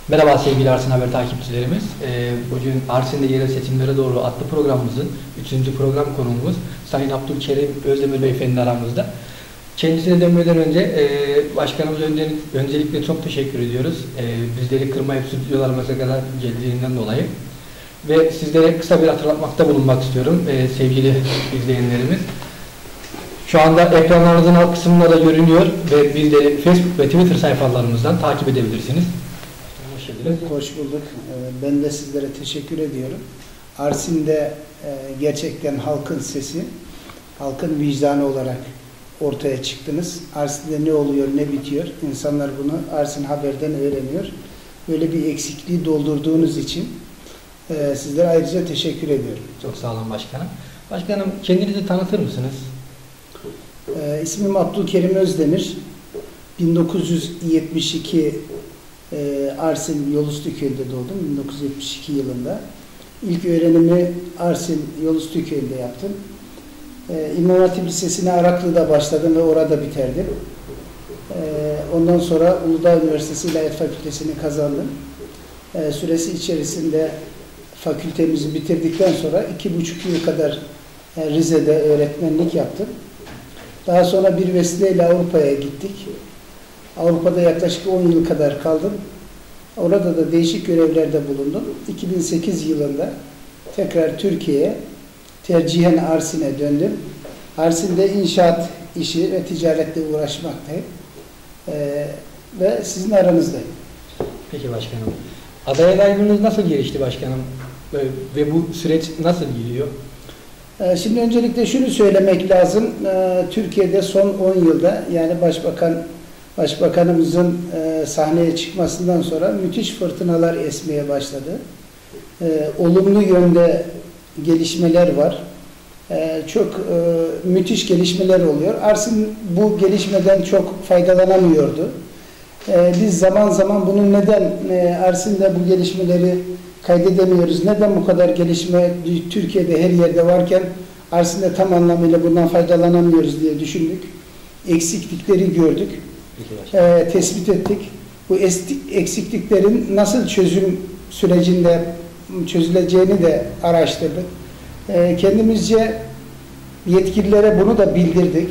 Merhaba sevgili Arsin Haber takipçilerimiz. Bugün Arsin'de yerel seçimlere doğru adlı programımızın 3. program konuğumuz Sayın Abdülkerim Özdemir Beyefendi aramızda. Kendisine dönmeden önce başkanımıza öncelikle çok teşekkür ediyoruz. Bizleri kırmayıp stüdyolarımıza kadar geldiğinden dolayı. Ve sizlere kısa bir hatırlatmakta bulunmak istiyorum sevgili izleyenlerimiz. Şu anda ekranlarınızın alt kısmında da görünüyor ve bizleri Facebook ve Twitter sayfalarımızdan takip edebilirsiniz. Hoş bulduk. Ben de sizlere teşekkür ediyorum. Arsin'de gerçekten halkın sesi, halkın vicdanı olarak ortaya çıktınız. Arsin'de ne oluyor, ne bitiyor? İnsanlar bunu Arsin Haber'den öğreniyor. Böyle bir eksikliği doldurduğunuz için sizlere ayrıca teşekkür ediyorum. Çok sağ olun başkanım. Başkanım kendinizi tanıtır mısınız? İsmim Abdülkerim Özdemir. 1972 Arsin Yolüstüköy'de doğdum. 1972 yılında. İlk öğrenimi Arsin Yolüstüköy'de yaptım. İmam Hatip Lisesi'ne Araklı'da başladım ve orada bitirdim. Ondan sonra Uludağ Üniversitesi İlahiyat Fakültesini kazandım. Süresi içerisinde fakültemizi bitirdikten sonra 2,5 yıl kadar Rize'de öğretmenlik yaptım. Daha sonra bir vesileyle Avrupa'ya gittik. Avrupa'da yaklaşık 10 yıl kadar kaldım. Orada da değişik görevlerde bulundum. 2008 yılında tekrar Türkiye'ye, tercihen Arsin'e döndüm. Arsin'de inşaat işi ve ticaretle uğraşmaktayım. Ve sizin aranızdayım. Peki başkanım. Aday adaylığınız nasıl gelişti başkanım? Ve bu süreç nasıl gidiyor? Şimdi öncelikle şunu söylemek lazım. Türkiye'de son 10 yılda yani Başbakanımızın sahneye çıkmasından sonra müthiş fırtınalar esmeye başladı. Olumlu yönde gelişmeler var. Çok müthiş gelişmeler oluyor. Arsin bu gelişmeden çok faydalanamıyordu. Biz zaman zaman bunun neden Arsin'de bu gelişmeleri kaydedemiyoruz, neden bu kadar gelişme Türkiye'de her yerde varken Arsin'de tam anlamıyla bundan faydalanamıyoruz diye düşündük. Eksiklikleri gördük. Tespit ettik. Bu eksikliklerin nasıl çözüm sürecinde çözüleceğini de araştırdık. Kendimizce yetkililere bunu da bildirdik.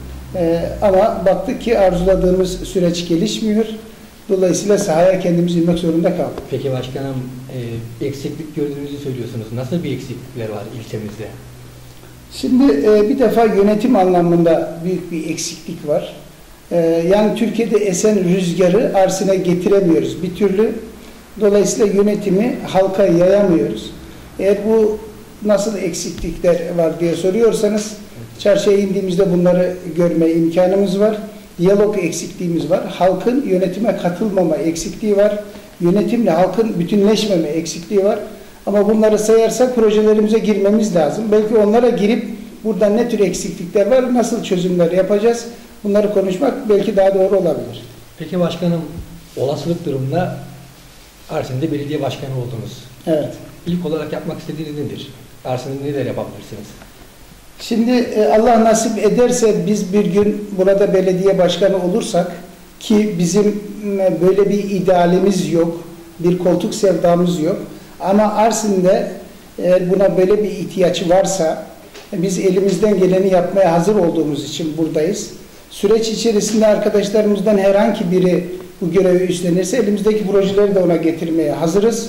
Ama baktık ki arzuladığımız süreç gelişmiyor. Dolayısıyla sahaya kendimiz inmek zorunda kaldık. Peki başkanım, eksiklik gördüğünüzü söylüyorsunuz. Nasıl bir eksiklikler var ilçemizde? Şimdi bir defa yönetim anlamında büyük bir eksiklik var. Yani Türkiye'de esen rüzgarı Arsin'e getiremiyoruz bir türlü. Dolayısıyla yönetimi halka yayamıyoruz. Eğer bu nasıl eksiklikler var diye soruyorsanız çarşıya indiğimizde bunları görme imkanımız var. Diyalog eksikliğimiz var. Halkın yönetime katılmama eksikliği var. Yönetimle halkın bütünleşmeme eksikliği var. Ama bunları sayarsak projelerimize girmemiz lazım. Belki onlara girip burada ne tür eksiklikler var, nasıl çözümler yapacağız? Bunları konuşmak belki daha doğru olabilir. Peki başkanım, olasılık durumunda Arsin'de belediye başkanı oldunuz. Evet. İlk olarak yapmak istediğiniz nedir? Arsin'de neler yapabilirsiniz? Şimdi Allah nasip ederse biz bir gün burada belediye başkanı olursak ki bizim böyle bir idealimiz yok, bir koltuk sevdamız yok. Ama Arsin'de eğer buna böyle bir ihtiyaç varsa biz elimizden geleni yapmaya hazır olduğumuz için buradayız. Süreç içerisinde arkadaşlarımızdan herhangi biri bu görevi üstlenirse elimizdeki projeleri de ona getirmeye hazırız.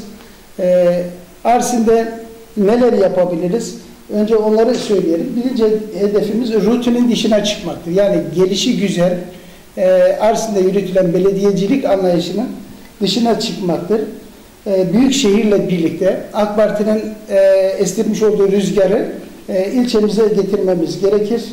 Arsin'de neler yapabiliriz? Önce onları söyleyelim. Birinci hedefimiz rutinin dışına çıkmaktır. Yani gelişi güzel Arsin'de yürütülen belediyecilik anlayışının dışına çıkmaktır. Büyük şehirle birlikte AK Parti'nin estirmiş olduğu rüzgarı ilçemize getirmemiz gerekir.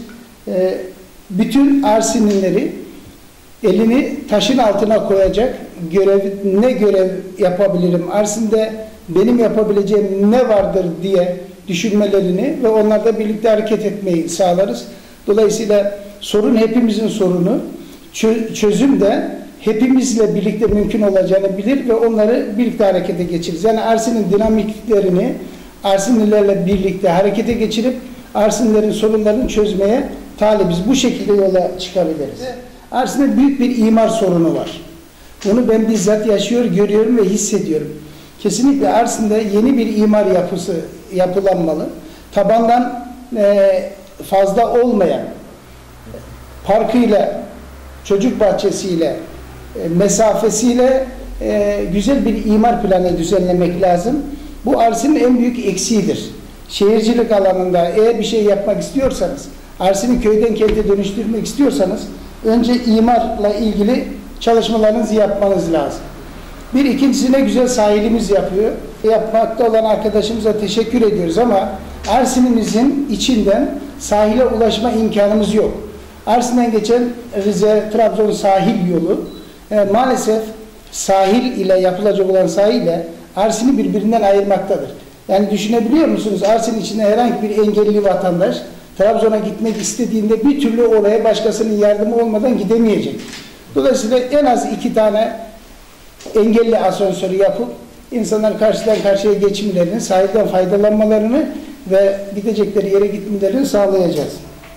Bütün Arsinlileri elini taşın altına koyacak ne görev yapabilirim, Arsin'de benim yapabileceğim ne vardır diye düşünmelerini ve onlarla birlikte hareket etmeyi sağlarız. Dolayısıyla sorun hepimizin sorunu, çözüm de hepimizle birlikte mümkün olacağını bilir ve onları birlikte harekete geçiririz. Yani Arsin'in dinamiklerini Arsinlilerle birlikte harekete geçirip Arsinlilerin sorunlarını çözmeye talibiz. Bu şekilde yola çıkabiliriz. Arsin'de büyük bir imar sorunu var. Bunu ben bizzat yaşıyor, görüyorum ve hissediyorum. Kesinlikle Arsin'de yeni bir imar yapısı yapılanmalı. Tabandan fazla olmayan, parkıyla, çocuk bahçesiyle, mesafesiyle güzel bir imar planı düzenlemek lazım. Bu Arsin'in en büyük eksiğidir. Şehircilik alanında eğer bir şey yapmak istiyorsanız, Arsin'i köyden kente dönüştürmek istiyorsanız, önce imarla ilgili çalışmalarınızı yapmanız lazım. Bir ikincisine güzel sahilimiz yapıyor. Yapmakta olan arkadaşımıza teşekkür ediyoruz ama Arsin'imizin içinden sahile ulaşma imkanımız yok. Arsin'den geçen Rize-Trabzon sahil yolu maalesef sahil ile yapılacak olan sahille Arsin'i birbirinden ayırmaktadır. Yani düşünebiliyor musunuz? Arsin içinde herhangi bir engelli vatandaş Trabzon'a gitmek istediğinde bir türlü oraya başkasının yardımı olmadan gidemeyecek. Dolayısıyla en az 2 tane engelli asansörü yapıp insanlar karşıdan karşıya geçimlerini, sahilden faydalanmalarını ve gidecekleri yere gitmelerini sağlayacağız.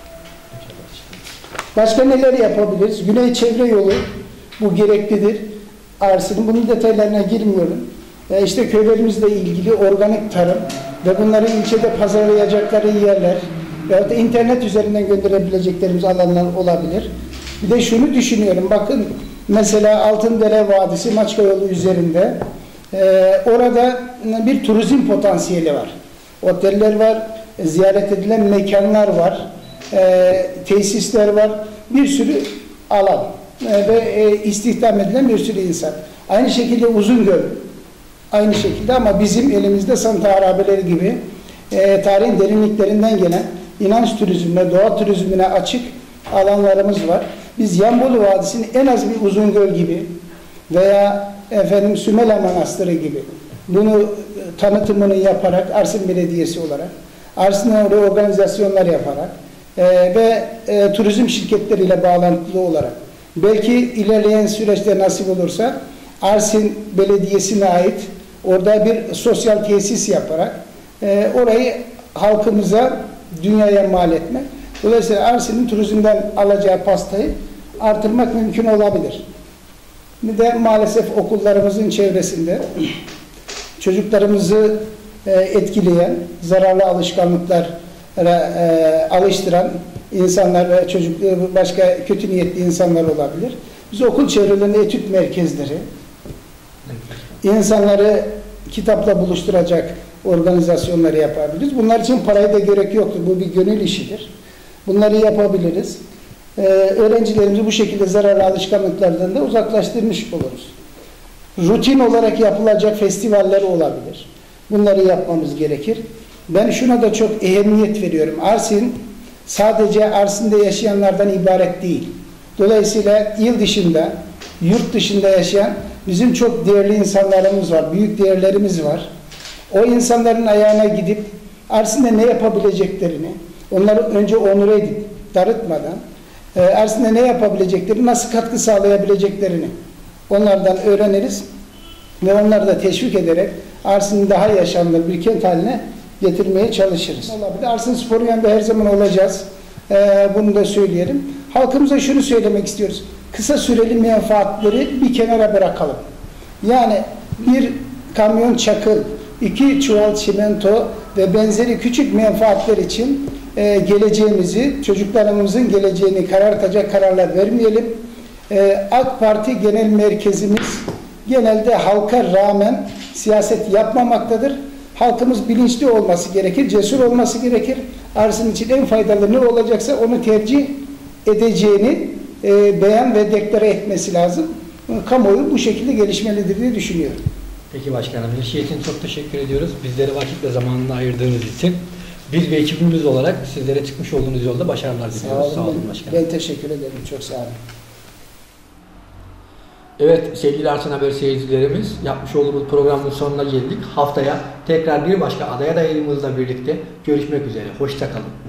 Başka neler yapabiliriz? Güney çevre yolu bu gereklidir. Arsin'in bunun detaylarına girmiyorum. İşte köylerimizle ilgili organik tarım ve bunları ilçede pazarlayacakları yerler veyahut da internet üzerinden gönderebileceklerimiz alanlar olabilir. Bir de şunu düşünüyorum, bakın mesela Altındere Vadisi Maçka yolu üzerinde orada bir turizm potansiyeli var. Oteller var, ziyaret edilen mekanlar var, tesisler var, bir sürü alan ve istihdam edilen bir sürü insan. Aynı şekilde Uzungöl, aynı şekilde ama bizim elimizde Santa Harabeleri gibi tarihin derinliklerinden gelen inanç turizmine, doğa turizmine açık alanlarımız var. Biz Yanbolu Vadisi'ni en az bir Uzungöl gibi veya Sümela Manastırı gibi bunu tanıtımını yaparak Arsin Belediyesi olarak Arsin'e organizasyonlar yaparak ve turizm şirketleriyle bağlantılı olarak belki ilerleyen süreçte nasip olursa Arsin Belediyesi'ne ait orada bir sosyal tesis yaparak orayı halkımıza, dünyaya mal etmek. Dolayısıyla Arsin'in turizmden alacağı pastayı artırmak mümkün olabilir. Bir de maalesef okullarımızın çevresinde çocuklarımızı etkileyen, zararlı alışkanlıklara alıştıran insanlar ve başka kötü niyetli insanlar olabilir. Biz okul çevrelerinde etüt merkezleri, insanları kitapla buluşturacak organizasyonları yapabiliriz. Bunlar için paraya da gerek yoktur. Bu bir gönül işidir. Bunları yapabiliriz. Öğrencilerimizi bu şekilde zararlı alışkanlıklardan da uzaklaştırmış oluruz. Rutin olarak yapılacak festivaller olabilir. Bunları yapmamız gerekir. Ben şuna da çok ehemmiyet veriyorum. Arsin sadece Arsin'de yaşayanlardan ibaret değil. Dolayısıyla il dışında, yurt dışında yaşayan bizim çok değerli insanlarımız var, büyük değerlerimiz var. O insanların ayağına gidip Arsin'de ne yapabileceklerini, onları önce onur edip, darıtmadan, Arsin'de ne yapabileceklerini, nasıl katkı sağlayabileceklerini onlardan öğreniriz ve onları da teşvik ederek Arsin'i daha yaşanılır bir kent haline getirmeye çalışırız. Olabilir. Arsin Spor'un yanında her zaman olacağız. Bunu da söyleyelim. Halkımıza şunu söylemek istiyoruz. Kısa süreli menfaatleri bir kenara bırakalım. Yani bir kamyon çakıl, 2 çuval çimento ve benzeri küçük menfaatler için geleceğimizi, çocuklarımızın geleceğini karartacak kararlar vermeyelim. AK Parti Genel Merkezimiz genelde halka rağmen siyaset yapmamaktadır. Halkımız bilinçli olması gerekir, cesur olması gerekir. Arsin için en faydalı ne olacaksa onu tercih edeceğini beyan ve deklare etmesi lazım. Kamuoyu bu şekilde gelişmelidir diye düşünüyorum. Peki başkanım, her şey için çok teşekkür ediyoruz. Bizlere vakit ve zamanını ayırdığınız için. Biz ve ekibimiz olarak sizlere çıkmış olduğunuz yolda başarılar diliyoruz. Sağ olun başkanım. Ben teşekkür ederim. Çok sağ olun. Evet sevgili Arsin Haber seyircilerimiz, yapmış olduğumuz programın sonuna geldik. Haftaya tekrar bir başka aday adayımızla birlikte görüşmek üzere. Hoşça kalın.